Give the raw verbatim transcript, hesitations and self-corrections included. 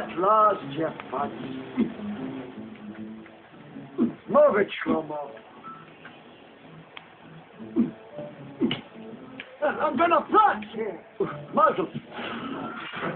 At last, you fudge. Move it, Shlomo. I'm gonna plot here. Muzzle.